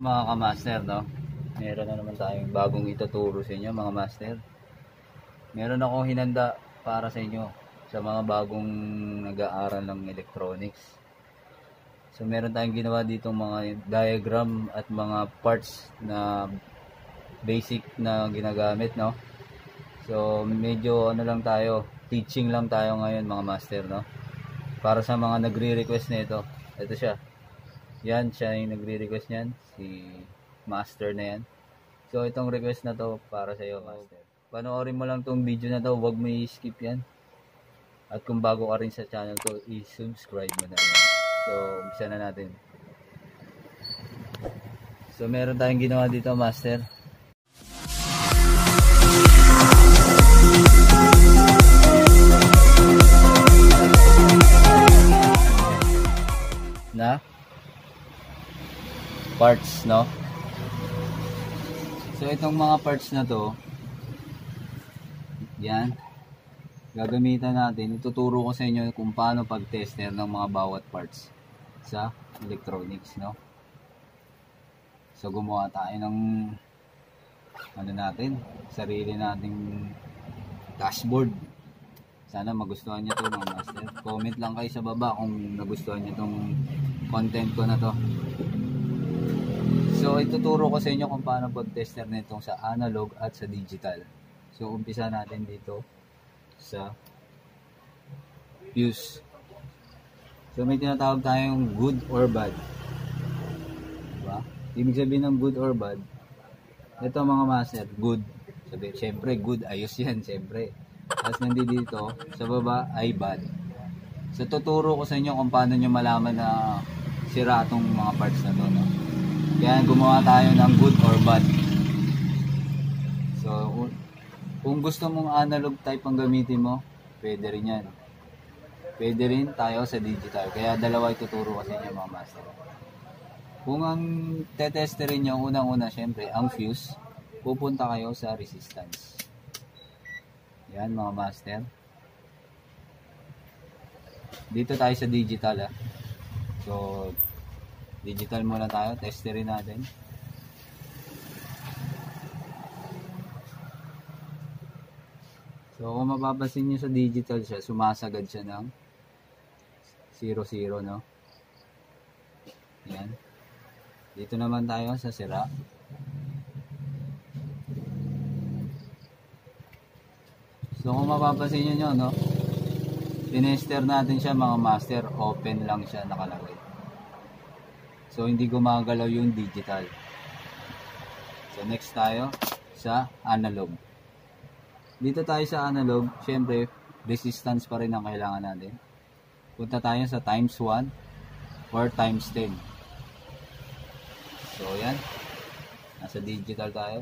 Mga kamaster, no? Meron na naman tayong bagong ituturo sa inyo, mga master. Meron akong hinanda para sa inyo sa mga bagong nag-aaral ng electronics. So meron tayong ginawa dito mga diagram at mga parts na basic na ginagamit, no? So medyo ano lang tayo, teaching lang tayo ngayon, mga master, no? Para sa mga nagre-request nito. Ito siya. Yan, siya yung nagre-request niyan, si master na yan. So itong request na to para sa iyo, master. Panoorin mo lang tong video na to, huwag mo i-skip yan. At kung bago ka rin sa channel ko, i-subscribe mo na yan. So umpisa na natin. So meron tayong ginawa dito, master. Na parts, no? So itong mga parts na to, yan, gagamitan natin. Ituturo ko sa inyo kung paano pag-tester ng mga bawat parts sa electronics, no? So gumawa tayo ng ano natin, sarili nating dashboard. Sana magustuhan nyo to, mga master. Comment lang kayo sa baba kung nagustuhan nyo tong content ko na to. So ituturo ko sa inyo kung paano pag-tester nitong sa analog at sa digital. So umpisa natin dito sa fuse. So may tinatawag tayong good or bad. Diba? Ibig sabihin ng good or bad, ito mga master, good. Sabi, syempre good, ayos yan, syempre. Tapos nandito sa baba ay bad. So tuturo ko sa inyo kung paano nyo malaman na sira itong mga parts na to, no? Kaya gumawa tayo ng good or bad. So kung gusto mong analog type ang gamitin mo, pwede rin yan. Pwede rin tayo sa digital. Kaya dalawa ituturo ko sa inyo, mga master. Kung ang tetesterin nyo, unang-una syempre ang fuse, pupunta kayo sa resistance. Yan, mga master. Dito tayo sa digital, So digital muna tayo, testerin natin. So kung mapapansin nyo sa digital siya, sumasagad siya ng 0-0, no? Yan. Dito naman tayo sa sira. So kung mapapansin nyo, no? Tinester natin siya, mga master, open lang siya nakalagay. So hindi gumagalaw yung digital. So next tayo sa analog. Dito tayo sa analog, syempre resistance pa rin ang kailangan natin. Punta tayo sa times 1 or times 10. So yan, nasa digital tayo.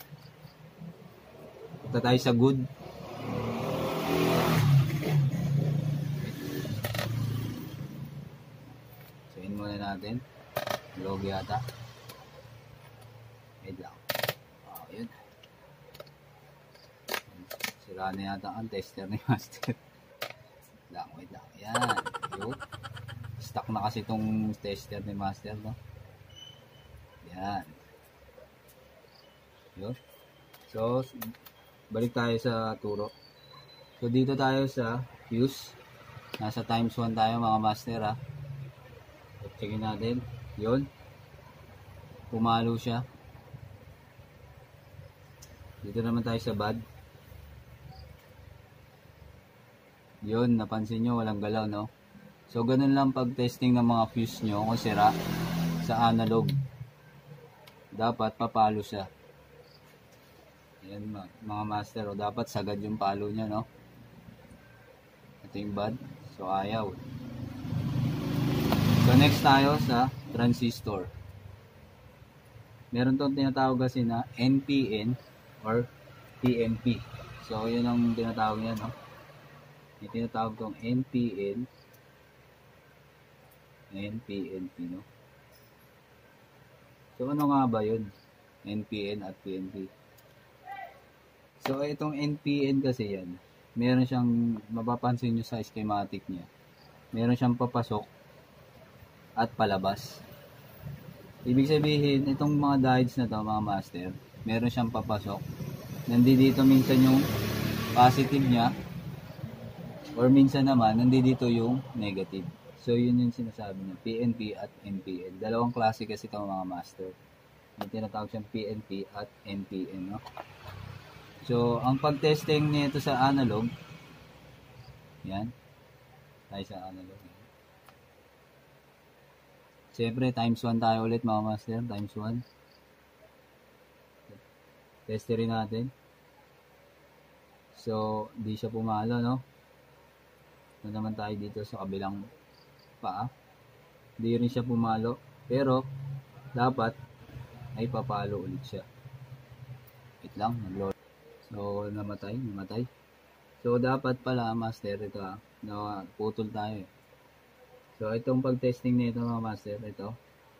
Punta tayo sa good. So in muna natin. Log yata. Wait lang. Yun. Sira na yata ang tester ni master. Wait lang. Yan. Yun. Stuck na kasi itong tester ni master, no? Yan. Yun. So, balik tayo sa turo. So, dito tayo sa fuse. Nasa times 1 tayo, mga master, Checkin natin. Yun. Pumalo siya. Dito naman tayo sa bad. Yun, napansin nyo, walang galaw, no? So, ganun lang pag-testing ng mga fuse nyo kung sira sa analog. Dapat papalo siya. Yan, mga master, dapat sagad yung palo nya, no? Ito yung bad. So, ayaw. So, next tayo sa transistor. Meron itong tinatawag kasi na NPN or PNP. So, yun ang tinatawag niya, no? May tinatawag itong NPN. NPNP, no? So, ano nga ba yun? NPN at PNP. So, itong NPN kasi yan, meron siyang, mapapansin nyo sa schematic niya, meron siyang papasok at palabas. Ibig sabihin, itong mga diodes na to, mga master, meron siyang papasok. Nandito minsan yung positive niya, or minsan naman, nandito yung negative. So, yun yung sinasabi niya, PNP at NPN. Dalawang klase kasi itong mga master. May tinatawag siyang PNP at NPN, no? So, ang pag-testing nito sa analog, yan, tayo sa analog. Siyempre, times 1 tayo ulit mga master, times 1. Testerin natin. So, di siya pumalo, no? Ito naman tayo dito sa kabilang paa. Di rin siya pumalo, pero dapat ay papalo ulit siya. Wait lang, nag-load. So, namatay. So, dapat pala, master, ito na putol tayo. So, itong pag-testing nito mga master, ito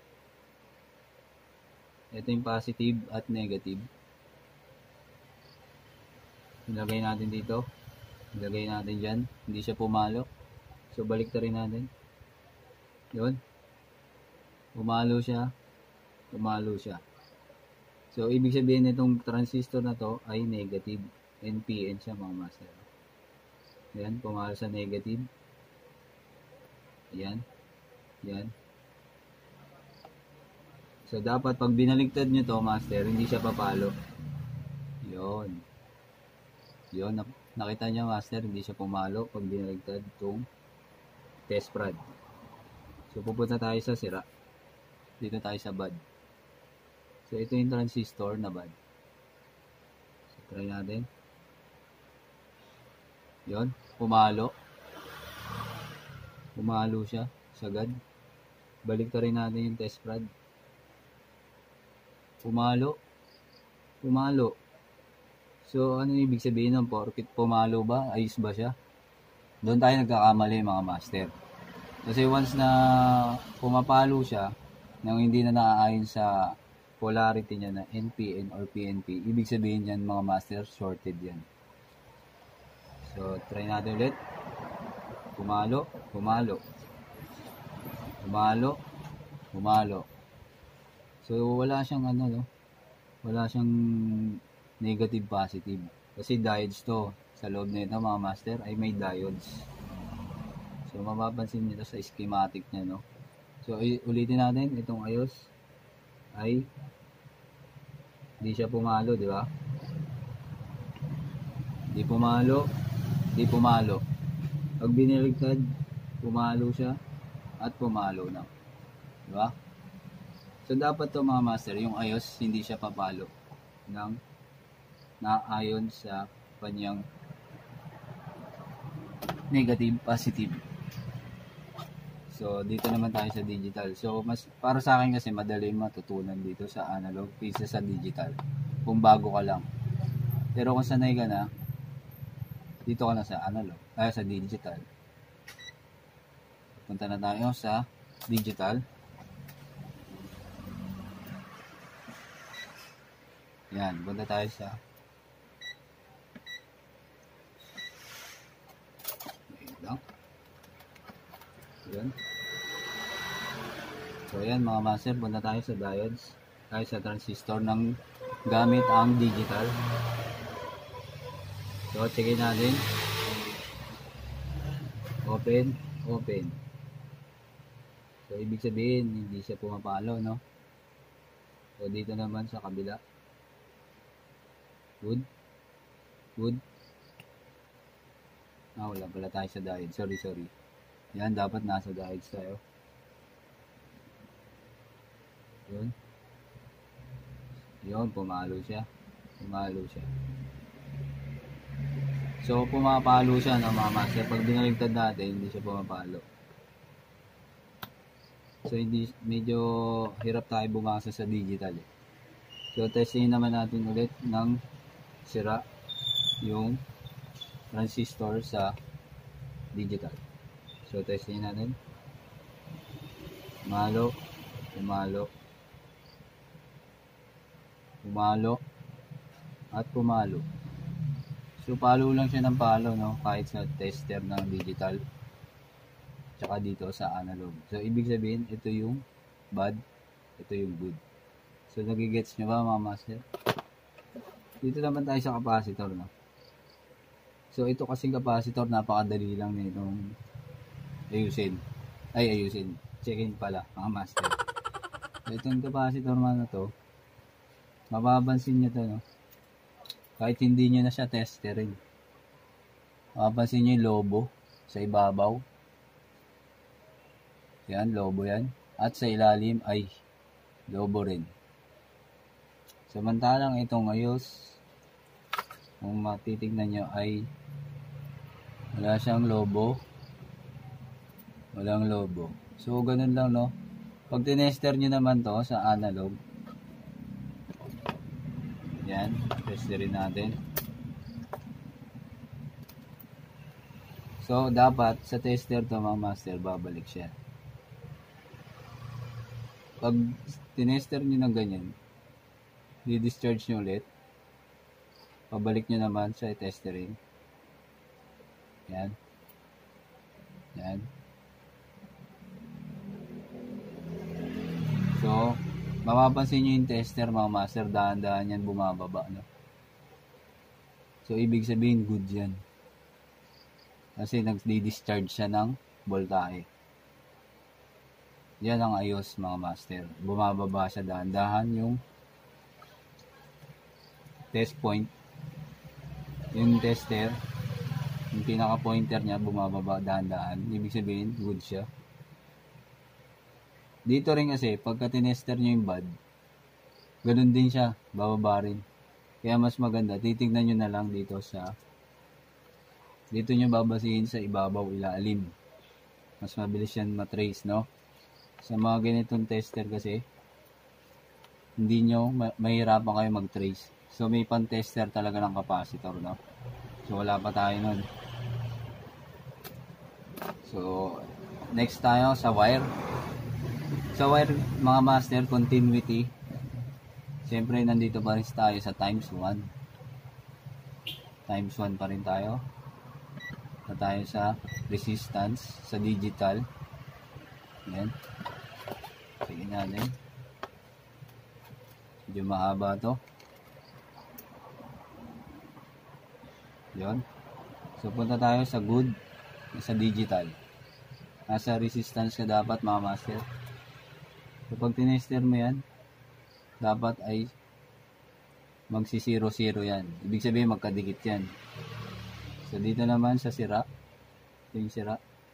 yung positive at negative. Ilagay natin dito. Ilagay natin dyan. Hindi siya pumalo. So, balik na rin natin. Yun. Pumalo siya. So, ibig sabihin itong transistor na to ay negative. NPN siya mga master. Yan, pumalo sa negative. Yan. So, dapat pag binaligtad nyo to, master, hindi siya papalo. Yun. Nakita nyo, master, hindi siya pumalo pag binaligtad itong test prod. So, pupunta tayo sa sira. Dito tayo sa bad. So, ito yung transistor na bad. So, try natin. Yun. Pumalo siya. Sagad. Balik rin natin yung test prod. Pumalo. So, ano ibig sabihin ng porkit pumalo ba? Ayos ba siya? Doon tayo nagkakamali mga master. Kasi once na pumapalo siya, nang hindi na naaayon sa polarity niya na NPN or PNP, ibig sabihin yan mga master, shorted yan. So, try natin ulit. Pumalo. So, wala siyang wala siyang negative positive. Kasi diodes to. Sa loob nito mga master ay may diodes. So, mapapansin nyo sa schematic niya, no? So, ulitin natin. Itong ayos ay di siya pumalo, di ba? Di pumalo. Pag biniligtad, pumalo siya at pumalo na. Di ba? So, dapat to mga master, yung ayos, hindi siya papalo ng naayon sa kanyang negative, positive. So, dito naman tayo sa digital. So, para sa akin kasi madali matutunan dito sa analog kaysa sa digital. Kung bago ka lang. Pero kung sanay ka na, dito ka na sa analog, sa digital. Punta na tayo sa digital. Yan, punta tayo sa yan. So, yan mga master, punta tayo sa diodes, tayo sa transistor ng gamit ang digital. So, checkin natin. Open. So, ibig sabihin, hindi siya pumapalo, no? So, dito naman sa kabila. Good. Wala pala tayo sa diode. Sorry. Yan, dapat nasa diodes tayo. Yun, pumalo siya. So, pumapalo siya, no, mga master. Pag binaligtad natin, hindi siya pumapalo. So, medyo hirap tayo bumasa sa digital. So, testingin naman natin ulit ng sira yung transistor sa digital. So, testingin natin. Pumalo at pumalo. So, palo lang siya ng palo, no? Kahit sa tester ng digital. Tsaka dito sa analog. So, ibig sabihin, ito yung bad. Ito yung good. So, nagigets nyo ba mga master? Dito naman tayo sa capacitor, no? So, ito kasing capacitor, napakadali lang nitong ayusin. Check-in pala, mga master. So, itong capacitor na to, mapapansin nyo to, no? Kahit hindi nyo na siya testerin. Mapapansin nyo yung lobo sa ibabaw. Yan, lobo yan. At sa ilalim ay lobo rin. Samantalang itong ayos, kung matitignan nyo ay wala siyang lobo. Walang lobo. So, ganun lang, no? Pag tinester nyo naman to sa analog, yan, testerin natin. So, dapat sa tester to mga master, babalik siya. Pag tinester nyo ng ganyan, di-discharge nyo ulit, pabalik nyo naman sa testering. Yan. Yan. So, mapapansin nyo yung tester mga master, dahan-dahan yan bumababa, no? So, ibig sabihin, good yan. Kasi nag-discharge siya ng voltahe. Yan ang ayos mga master. Bumababa siya dahan-dahan yung test point. Yung tester, yung pinaka-pointer niya, bumababa dahan-dahan. Ibig sabihin, good siya. Dito rin kasi, pagka tinester nyo yung bad, ganun din siya, bababa rin. Kaya mas maganda, titignan nyo na lang dito sa, dito nyo babasihin sa ibabaw ilalim. Mas mabilis yan matrace, no? Sa mga ganitong tester kasi, hindi nyo, mahirapan kayo mag-trace. So, may pan-tester talaga ng capacitor, no? So, wala pa tayo nun. So, next tayo sa wire. Sa wire, mga master, continuity. Siyempre, nandito pa rin tayo sa times 1. Times 1 pa rin tayo. Na tayo sa resistance, sa digital. Yan. Sige natin. Medyo mahaba to. Yun. So, punta tayo sa good, sa digital. Nasa resistance ka dapat, mga master. So, pag tinester mo yan, dapat ay magsi-0-0 yan. Ibig sabihin, magkadikit yan. So, dito naman sa sira. Ito yung sira.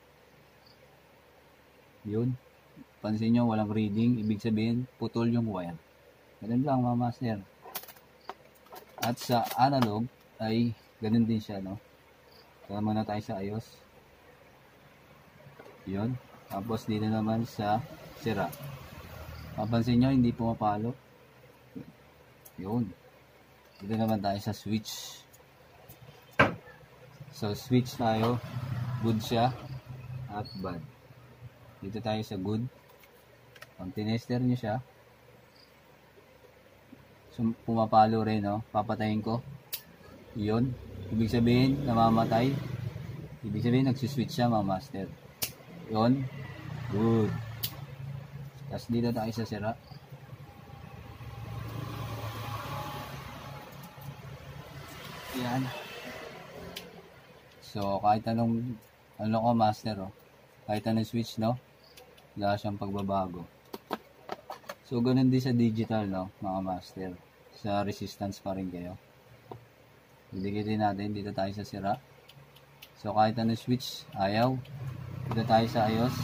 Yun. Pansin nyo, walang reading. Ibig sabihin, putol yung wire. Ganun lang, mga master. At sa analog, ay ganun din siya, no? Kaya muna tayo sa ayos. Yun. Tapos, dito naman sa sira. Mapansin nyo, hindi pumapalo. Yun. Dito naman tayo sa switch. So, switch tayo. Good siya. At bad. Dito tayo sa good. Pag tinester nyo siya, so, pumapalo rin, no? Papatayin ko. Yun. Ibig sabihin, namamatay. Ibig sabihin, nagsiswitch siya, mga master. Yun. Good. Tapos dito tayo sa sira. Yan. So, kahit anong ko master, oh. Kahit anong switch, no? Wala siyang pagbabago. So, ganun din sa digital, no? Mga master. Sa resistance pa rin kayo. Didikitin natin. Dito tayo sa sira. So, kahit anong switch, ayaw. Dito tayo sa ayos.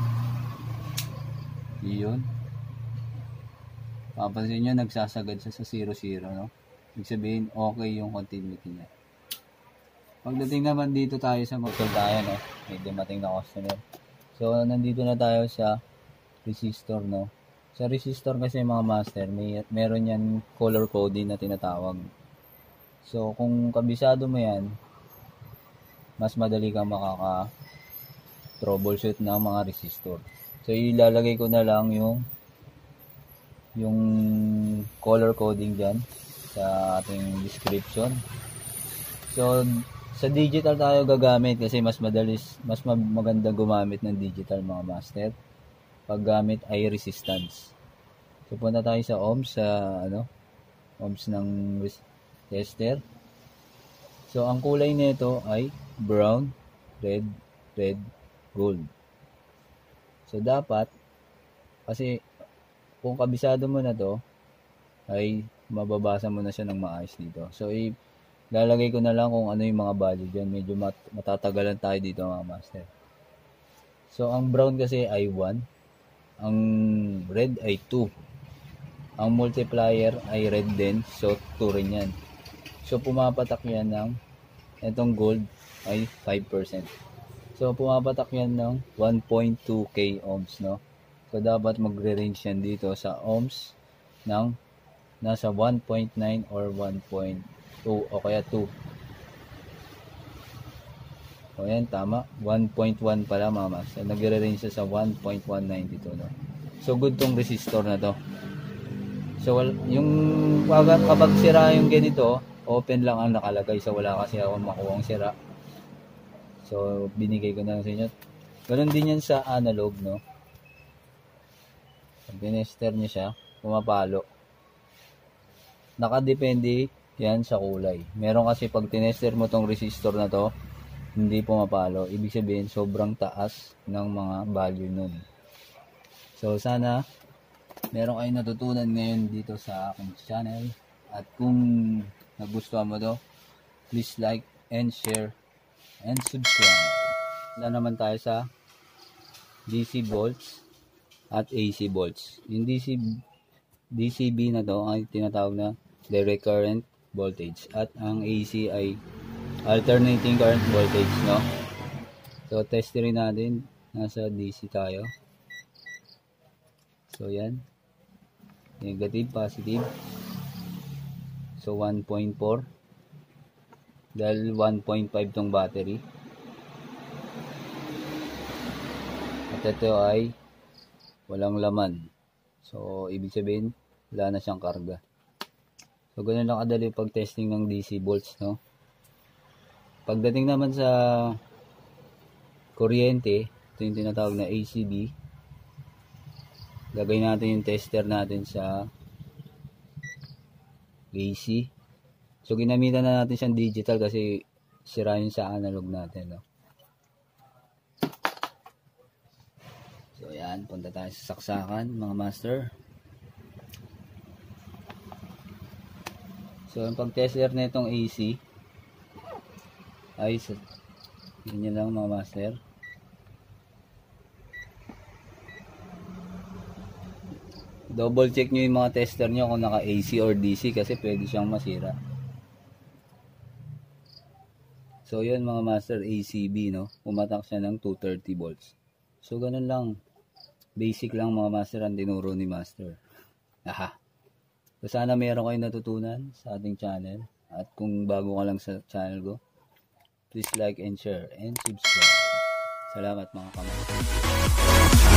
Yun. Papansin nyo, nagsasagad siya sa 0-0, no? Ibig sabihin, okay yung continuity niya. Pagdating naman dito tayo sa motor tayo, no? May dumating na customer. So, nandito na tayo sa resistor, no? Sa resistor kasi, mga master, meron yan color coding na tinatawag. So, kung kabisado mo yan, mas madali kang makaka-troubleshoot ng mga resistor. So, ilalagay ko na lang yung color coding dyan sa ating description. So, sa digital tayo gagamit kasi mas maganda gumamit ng digital, mga master. Paggamit ay resistance. So punta tayo sa ohms, ohms ng tester. So ang kulay nito ay brown, red, gold. So dapat, kasi kung kabisado mo na to, ay mababasa mo na siya ng maayos dito. So lalagay ko na lang kung ano yung mga value dyan. Medyo matatagalan tayo dito mga master. So ang brown kasi ay 1, ang red ay 2, ang multiplier ay red din, so 2 rin yan. So pumapatak yan ng, itong gold ay 5%. So pumapatak yan ng 1.2k ohms, no? So dapat magre-range yan dito sa ohms ng nasa 1.9 or 1.2 o kaya 2. O yan, tama. 1.1 pala mga master. Nagre-range siya sa 1.192, no? So good tong resistor na to. So yung kapag sira yung ganito, open lang ang nakalagay. So wala kasi ako makuha ang sira. So binigay ko na lang sa inyo. Ganun din yan sa analog, no? Pag tinester nyo siya, pumapalo. Nakadepende yan sa kulay. Meron kasi pag tinester mo tong resistor na to, hindi pumapalo. Ibig sabihin, sobrang taas ng mga value nun. So sana meron kayong natutunan ngayon dito sa aking channel. At kung nagustuhan mo to, please like and share and subscribe. Wala naman tayo sa DC volts at AC volts. Yung DCB na to ay tinatawag na direct current voltage at ang AC ay alternating current voltage, no? So test rin natin, nasa DC tayo. So yan, negative, positive. So 1.4 dahil 1.5 tong battery. At ito ay walang laman. So ibig sabihin wala na siyang karga. So ganun lang kadali pag testing ng DC volts, no? Pagdating naman sa kuryente, ito yung tinatawag na ACB. Lagay natin yung tester natin sa AC. So ginamitan na natin siyang digital kasi sira yun sa analog natin, no? So yan, punta tayo sa saksakan mga master. So yung pag-tester na itong AC ay ganyan lang mga master. Double check nyo yung mga tester nyo kung naka AC or DC kasi pwede siyang masira. So yun mga master, ACB, no? Pumatak siya ng 230 volts. So ganun lang. Basic lang mga master ang tinuro ni master. Aha. So sana mayroon kayong natutunan sa ating channel. At kung bago ka lang sa channel ko, please like and share and subscribe. Salamat mga kamaster.